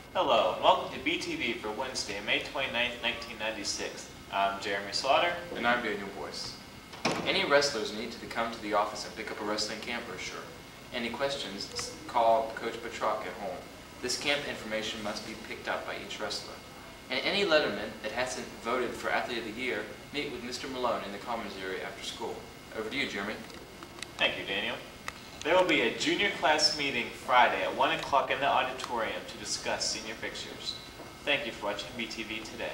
Hello, and welcome to BeeTV for Wednesday, May 29th, 1996. I'm Jeremy Slaughter. And I'm Daniel Boyce. Any wrestlers need to come to the office and pick up a wrestling camp brochure. Any questions, call Coach Petrock at home. This camp information must be picked up by each wrestler. And any letterman that hasn't voted for Athlete of the Year, meet with Mr. Malone in the Commons area after school. Over to you, Jeremy. Thank you, Daniel. There will be a junior class meeting Friday at 1 o'clock in the auditorium to discuss senior pictures. Thank you for watching BeeTV today.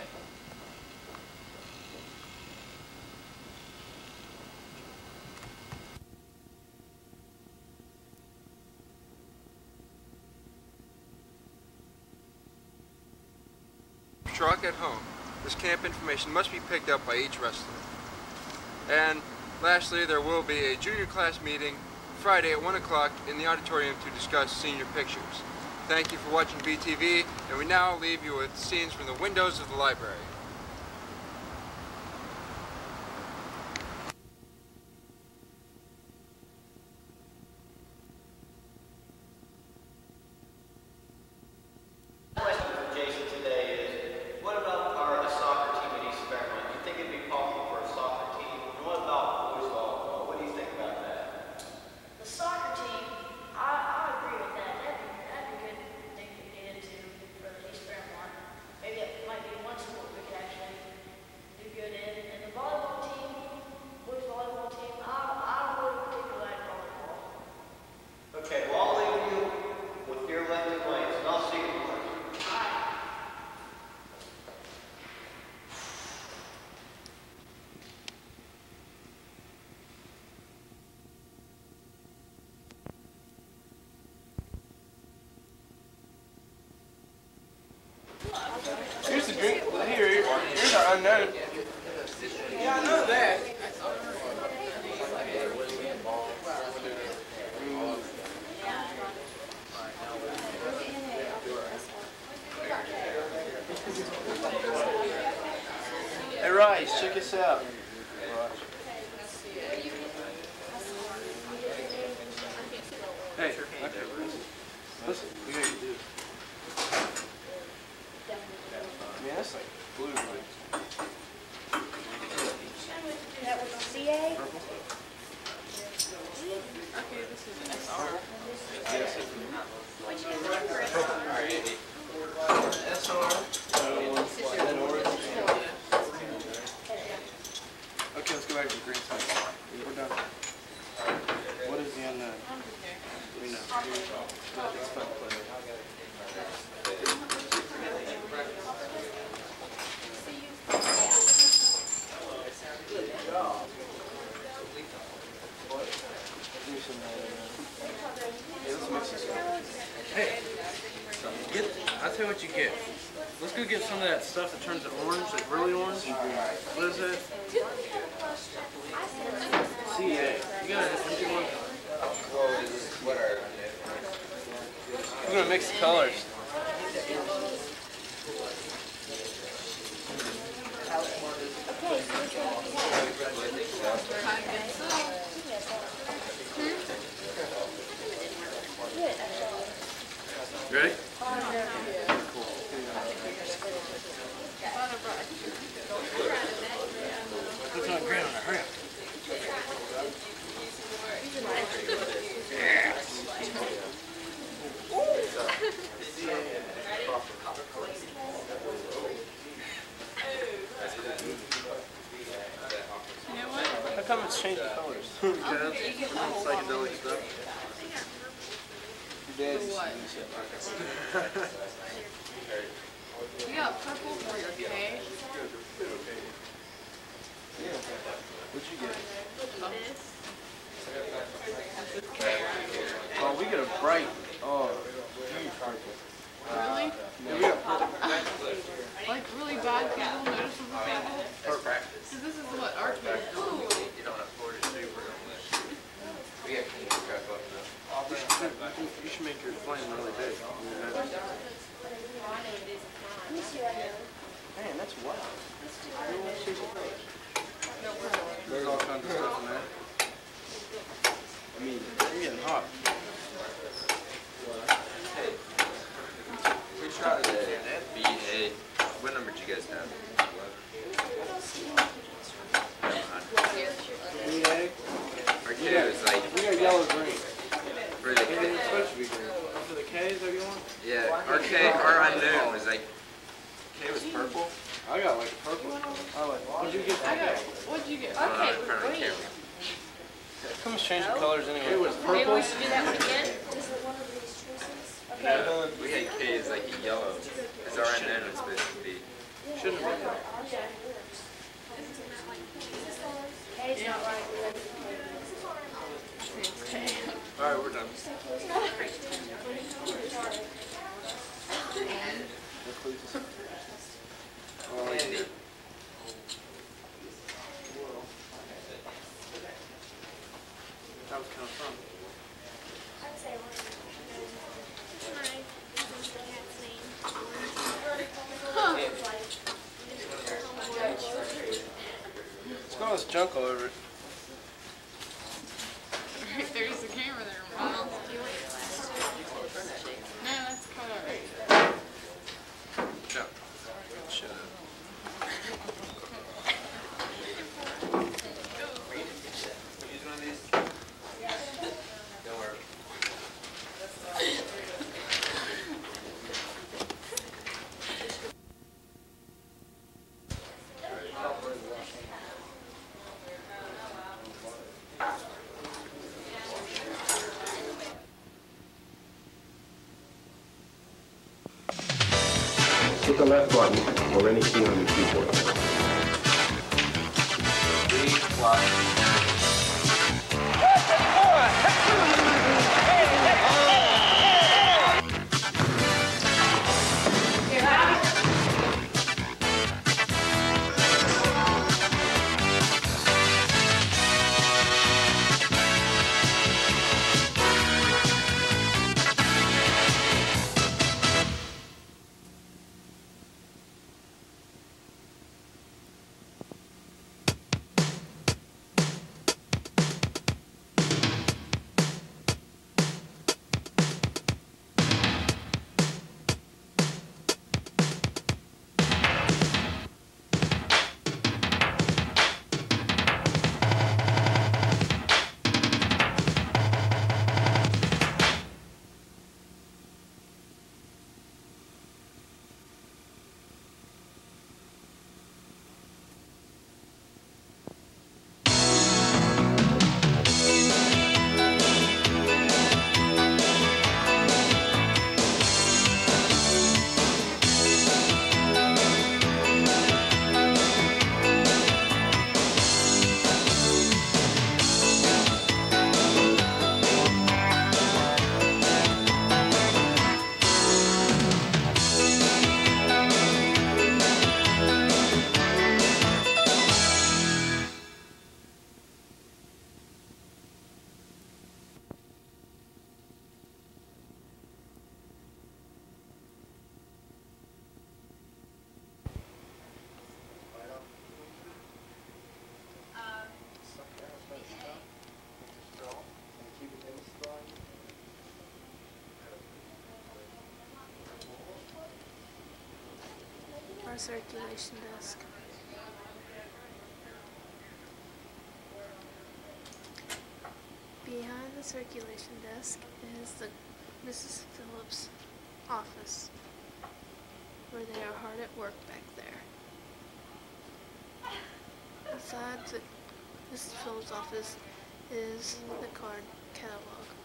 Truck at home. This camp information must be picked up by each wrestler. And lastly, there will be a junior class meeting Friday at 1 o'clock in the auditorium to discuss senior pictures. Thank you for watching BeeTV, and we now leave you with scenes from the windows of the library. Here's the drink. Here's our unknown. Yeah, I know that. Hey, Rice, check this out. Hey, listen, we gotta do this. Man, that's like blue light. That was a CA? Purple? Okay, this is an SR. Yes. Which is different. Okay, let's go back to the green side. We're done. What is the unknown? We know. It's fun to play. Hey, I'll tell you what you get. Let's go get some of that stuff that turns it orange, like really orange. What is it? CA. You got it. What do you want? We're gonna mix the colors. You ready? Looks like green on there. Hurry up. How come it's changing colors? Because psychedelic stuff. What? You got purple for your K. What'd you get? This. Oh, we got a bright. Oh, huge purple. Really? Yeah, we got purple. Like really bad people noticeable purple? Because this is what our kids do. You should make your flame really big. Man, that's wild. There's all kinds of stuff in there. I mean, you're getting hot. We tried it. Okay, our unknown was like, K was purple. I got like purple. What'd you get? What'd you get? I don't know, Okay, in front of the green. camera. Come change the colors anyway. It was Maybe purple. we should do that one again. Is it one of these choices? Okay. No, we had K as like a yellow, because our unknown was supposed to be. Shouldn't be. K's not right. Alright, we're done. Andy. That was kind of fun. I'd say one. It's got all this junk all over it. Right there's the camera there, Miles. No, that's cut already. Jump. Shut up. Use one of these? Don't worry. Hit the left button or any key on your keyboard. Green plus. Our circulation desk. Behind the circulation desk is the Mrs. Phillips' office, where they are hard at work back there. Inside the Mrs. Phillips' office is the card catalog.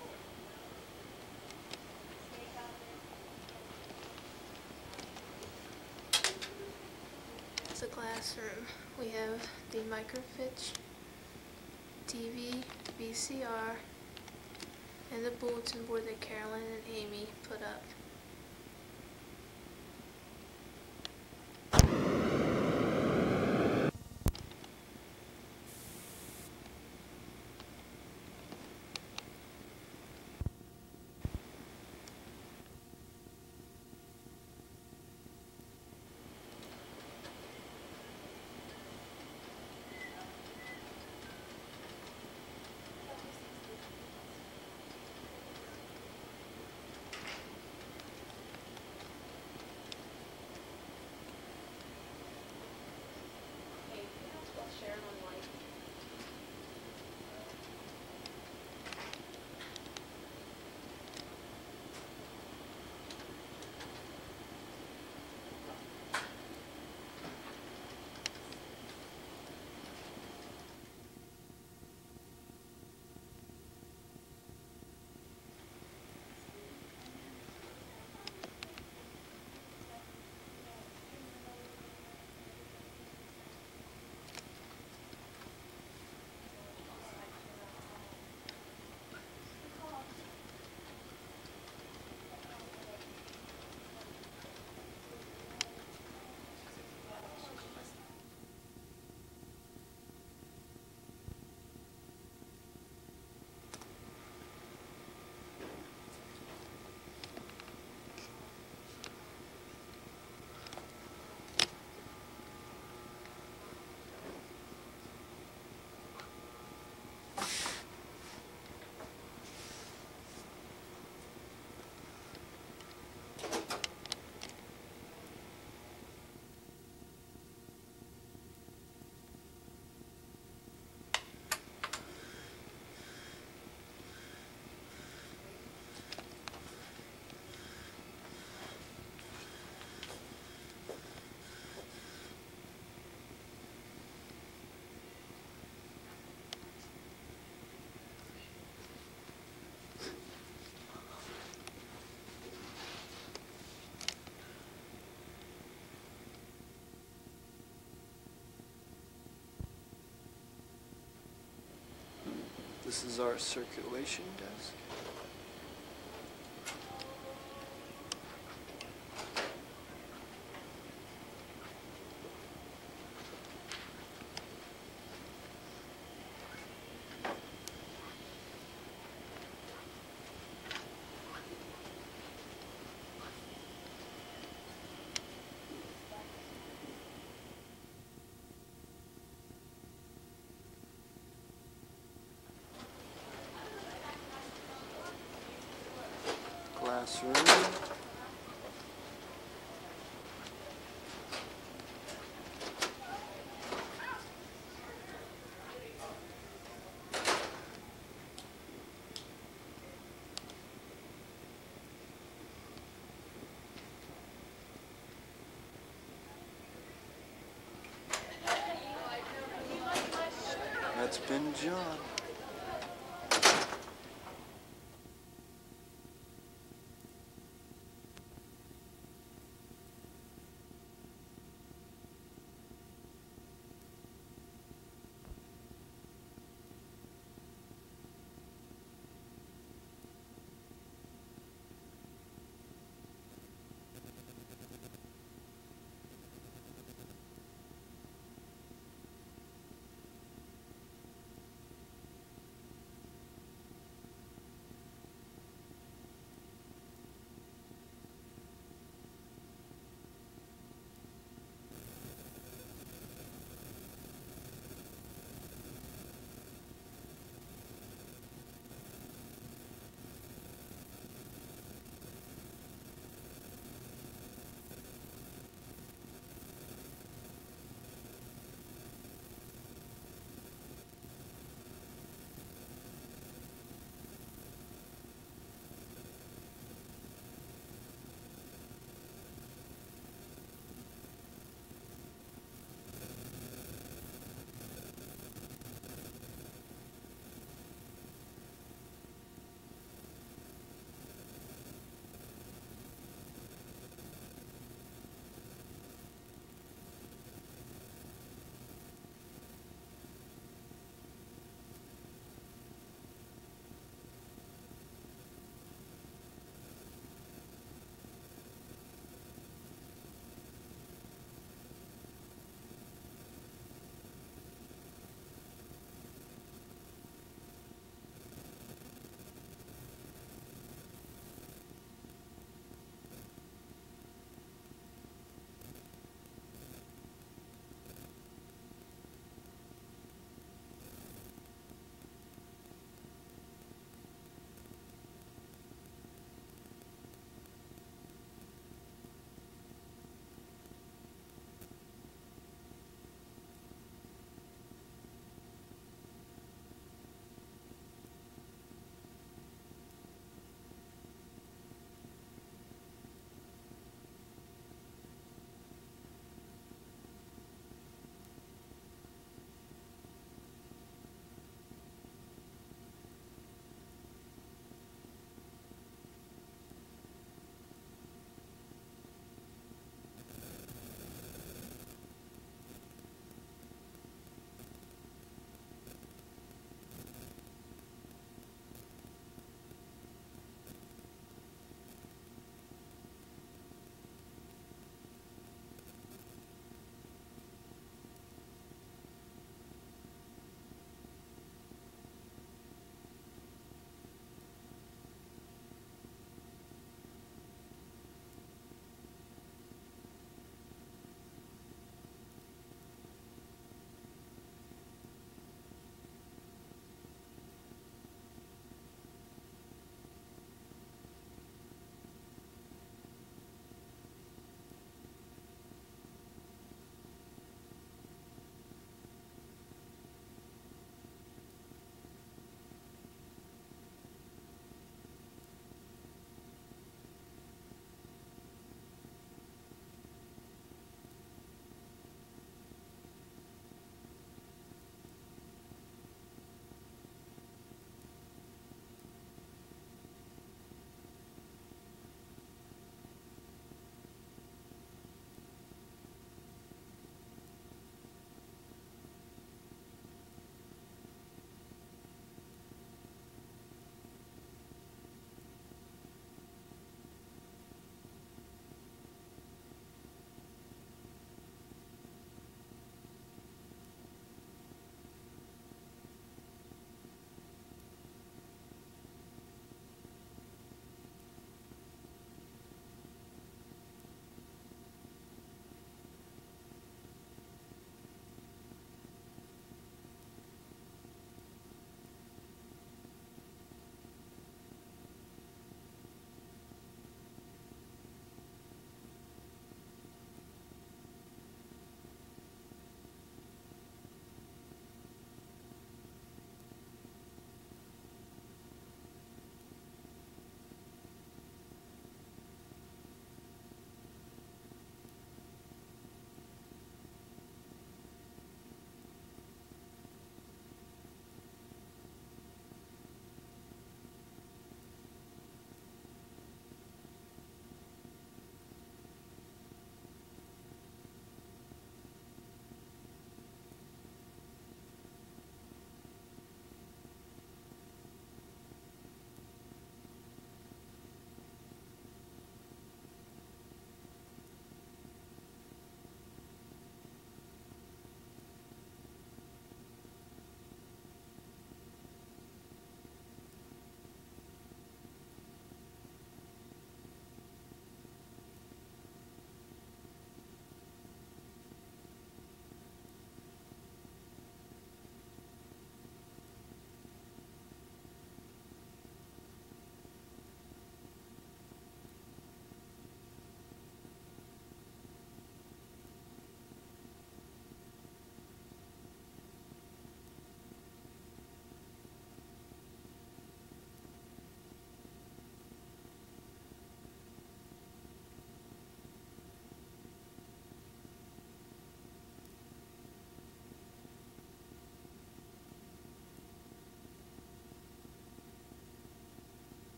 It's a classroom. We have the microfiche, TV, VCR, and the bulletin board that Carolyn and Amy put up. This is our circulation desk. Classroom. That's been John.